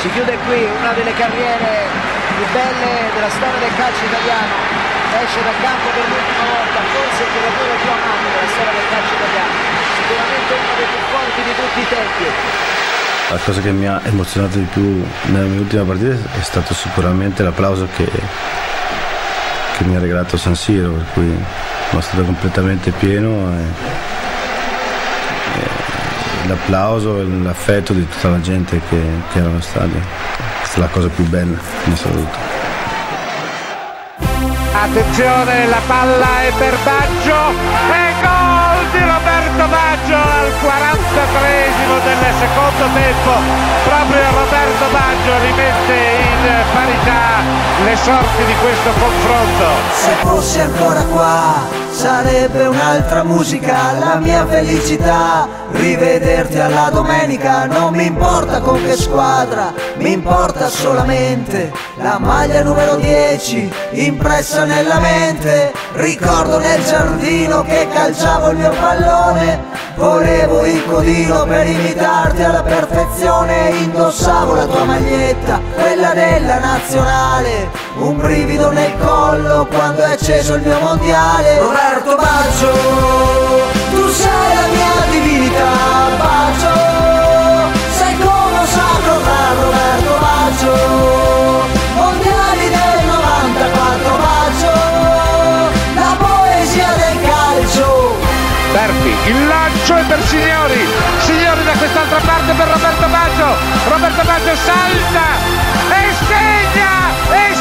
Si chiude qui una delle carriere più belle della storia del calcio italiano. Esce dal campo per l'ultima volta, forse il giocatore più amato della storia del calcio italiano, sicuramente uno dei più forti di tutti i tempi. La cosa che mi ha emozionato di più nella mia ultima partita è stato sicuramente l'applauso che mi ha regalato San Siro, per cui sono stato completamente pieno e l'applauso e l'affetto di tutta la gente che era allo stadio. Questa è la cosa più bella in assoluto. Attenzione, la palla è per Baggio e gol di Roberto Baggio al 43esimo del secondo tempo. Proprio Roberto Baggio rimette in parità le sorti di questo confronto. Se fossi ancora qua sarebbe un'altra musica, la mia felicità, rivederti alla domenica. Non mi importa con che squadra, mi importa solamente la maglia numero 10 impressa nella mente. Ricordo nel giardino che calciavo il mio pallone, volevo il codino per imitarti alla perfezione. Indossavo la tua maglietta, quella della nazionale, un brivido nel collo quando è acceso il mio mondiale. Roberto Baggio, tu sei la mia divinità. Baggio, sei come un sacro tra Roberto Baggio, mondiali del 94. Baggio, la poesia del calcio. Berti, il lancio è per Signori da quest'altra parte per Roberto Baggio. Roberto Baggio salta e segna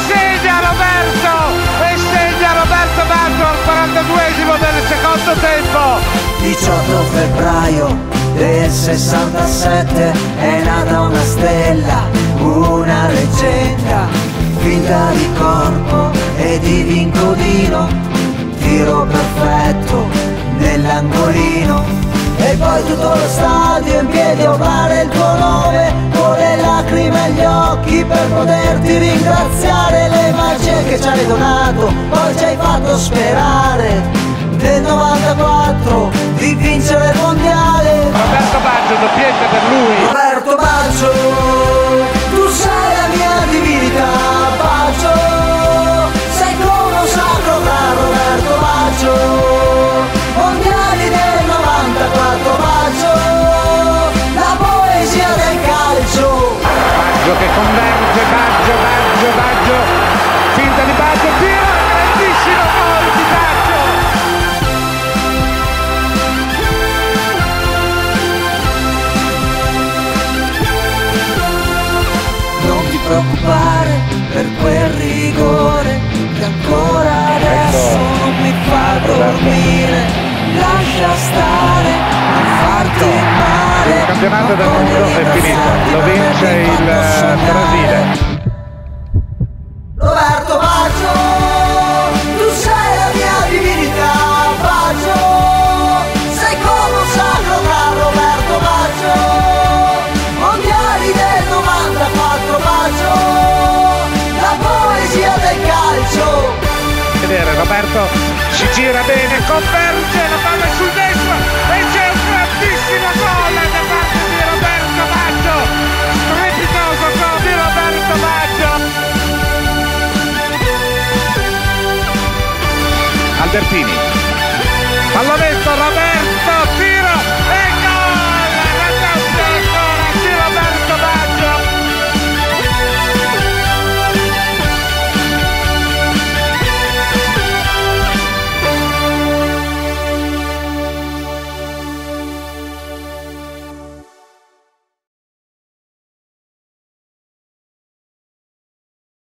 Roberto Baggio al 42esimo del secondo tempo. 18 febbraio del 67 è nata una stella, una leggenda, finta di corpo e di vincodino, tiro perfetto nell'angolino. E poi tutto lo stadio in piedi a urlare il tuo nome, con le lacrime agli occhi per poterti ringraziare. Le magie che ci hai donato, poi ci hai fatto sperare nel 94 di vincere il mondiale. Roberto Baggio, doppietta per lui. Roberto Baggio, tu sei la mia divinità. Baggio, sei come un sacro tra Roberto Baggio, mondiali del 94. Baggio, la poesia del calcio. Baggio che converge, Baggio, finta di Baggio, tiro, grandissimo gol di Baggio. Non ti preoccupare per quel rigore che ancora adesso non mi fa dormire. Lascia stare, non farti male. Il campionato del mondo è finito, lo vince il Brasile. Roberto Baggio, tu sei la mia divinità. Baggio, sei come un sacro tra Roberto Baggio, mondiali del 94. Baggio, la poesia del calcio. Vedere Roberto si gira bene, converge, la palla sul destro e c'è un grandissimo gol da parte di Roberto Baggio. Strepitoso gol di Roberto Baggio. Albertini,